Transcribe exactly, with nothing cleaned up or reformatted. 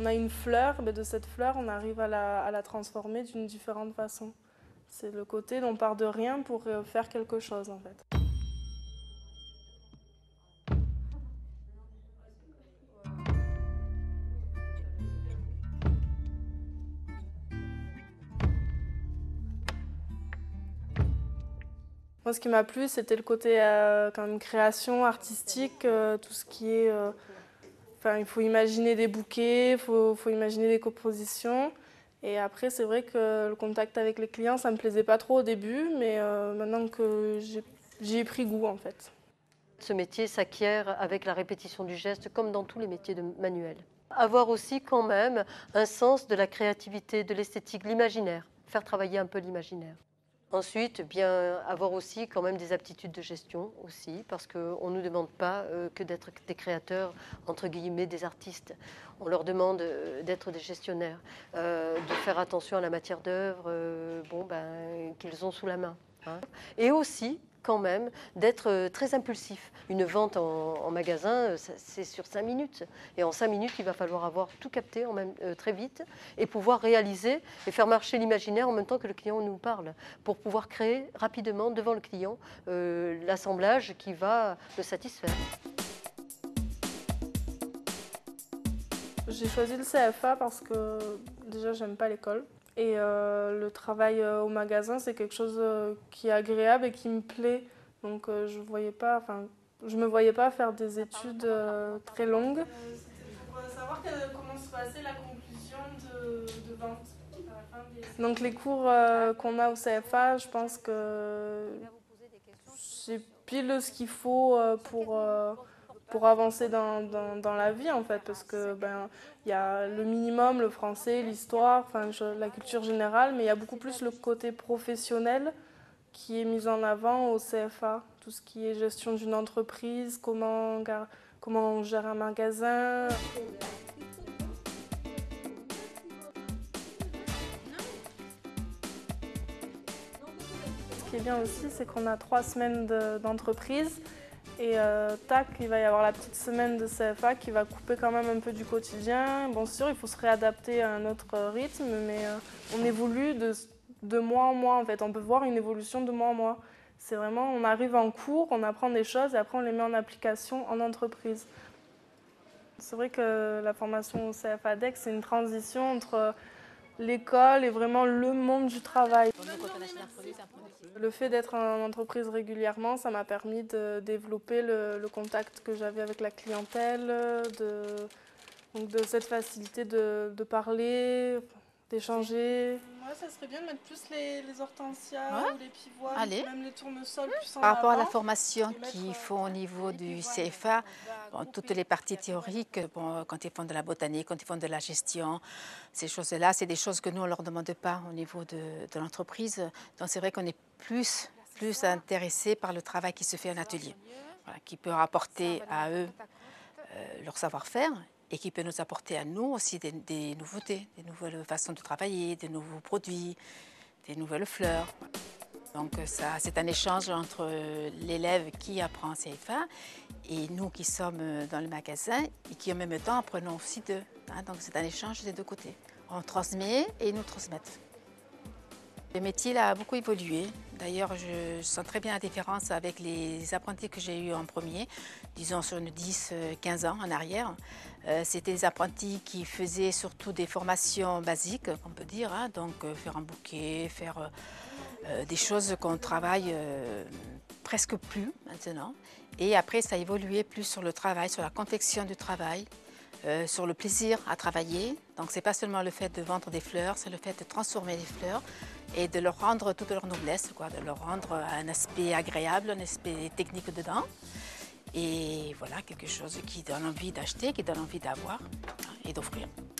on a une fleur, mais de cette fleur, on arrive à la, à la transformer d'une différente façon. C'est le côté d'on part de rien pour faire quelque chose, en fait. Moi, ce qui m'a plu, c'était le côté euh, quand même création artistique, euh, tout ce qui est... Euh, enfin, il faut imaginer des bouquets, il faut, faut imaginer des compositions. Et après, c'est vrai que le contact avec les clients, ça ne me plaisait pas trop au début, mais euh, maintenant que j'y ai pris goût, en fait. Ce métier s'acquiert avec la répétition du geste, comme dans tous les métiers de manuels. Avoir aussi quand même un sens de la créativité, de l'esthétique, l'imaginaire, faire travailler un peu l'imaginaire. Ensuite, bien avoir aussi quand même des aptitudes de gestion aussi, parce qu'on ne nous demande pas euh, que d'être des créateurs, entre guillemets, des artistes. On leur demande euh, d'être des gestionnaires, euh, de faire attention à la matière d'œuvre euh, bon, ben, qu'ils ont sous la main. Hein. Et aussi, quand même, d'être très impulsif. Une vente en, en magasin, c'est sur cinq minutes. Et en cinq minutes, il va falloir avoir tout capté en même, euh, très vite et pouvoir réaliser et faire marcher l'imaginaire en même temps que le client nous parle, pour pouvoir créer rapidement devant le client euh, l'assemblage qui va le satisfaire. J'ai choisi le C F A parce que déjà, j'aime pas l'école. Et euh, le travail euh, au magasin, c'est quelque chose euh, qui est agréable et qui me plaît. Donc euh, je voyais pas, enfin, je me voyais pas faire des études euh, très longues. Euh, C'était pour savoir que, comment se passait la conclusion de, de vente. À la fin des... Donc les cours euh, qu'on a au C F A, je pense que c'est pile ce qu'il faut euh, pour... Euh, pour avancer dans, dans, dans la vie en fait, parce que ben il y a le minimum, le français, l'histoire, enfin je, la culture générale, mais il y a beaucoup plus le côté professionnel qui est mis en avant au C F A, tout ce qui est gestion d'une entreprise, comment, comment on gère un magasin. Ce qui est bien aussi, c'est qu'on a trois semaines d'entreprise. Et euh, tac, il va y avoir la petite semaine de C F A qui va couper quand même un peu du quotidien. Bon, c'est sûr, il faut se réadapter à un autre rythme, mais euh, on évolue de, de mois en mois en fait. On peut voir une évolution de mois en mois. C'est vraiment, on arrive en cours, on apprend des choses et après on les met en application en entreprise. C'est vrai que la formation au C F A D E C, c'est une transition entre l'école et vraiment le monde du travail. Le fait d'être en entreprise régulièrement, ça m'a permis de développer le, le contact que j'avais avec la clientèle, de, donc de cette facilité de, de parler, d'échanger. Ouais, ça serait bien de mettre plus les, les hortensias ouais. ou les pivoines, Allez. même les tournesols ouais. plus en Par rapport avant, à la formation qu'ils font au niveau du C F A, bon, toutes les parties théoriques, bon, quand ils font de la botanique, quand ils font de la gestion, ces choses-là, c'est des choses que nous, on ne leur demande pas au niveau de, de l'entreprise. Donc c'est vrai qu'on est plus, plus intéressé par le travail qui se fait en atelier, voilà, qui peut rapporter à eux euh, leur savoir-faire et qui peut nous apporter à nous aussi des, des nouveautés, des nouvelles façons de travailler, des nouveaux produits, des nouvelles fleurs. Donc ça, c'est un échange entre l'élève qui apprend C F A et nous qui sommes dans le magasin et qui en même temps apprenons aussi d'eux. Hein, donc c'est un échange des deux côtés. On transmet et ils nous transmettent. Le métier là, a beaucoup évolué. D'ailleurs, je sens très bien la différence avec les apprentis que j'ai eus en premier, disons sur dix quinze ans en arrière. Euh, C'était des apprentis qui faisaient surtout des formations basiques, on peut dire, hein, donc euh, faire un bouquet, faire euh, euh, des choses qu'on travaille euh, presque plus maintenant. Et après, ça a évolué plus sur le travail, sur la confection du travail, euh, sur le plaisir à travailler. Donc, ce n'est pas seulement le fait de vendre des fleurs, c'est le fait de transformer les fleurs et de leur rendre toute leur noblesse, quoi, de leur rendre un aspect agréable, un aspect technique dedans. Et voilà, quelque chose qui donne envie d'acheter, qui donne envie d'avoir et d'offrir.